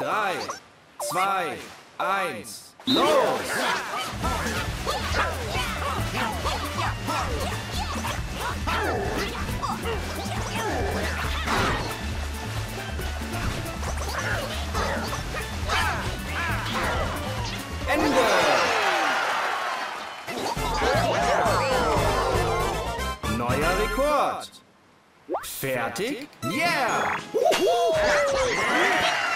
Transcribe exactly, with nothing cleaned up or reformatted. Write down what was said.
drei, zwei, eins, los! Ende! Neuer Rekord! Fertig? Yeah!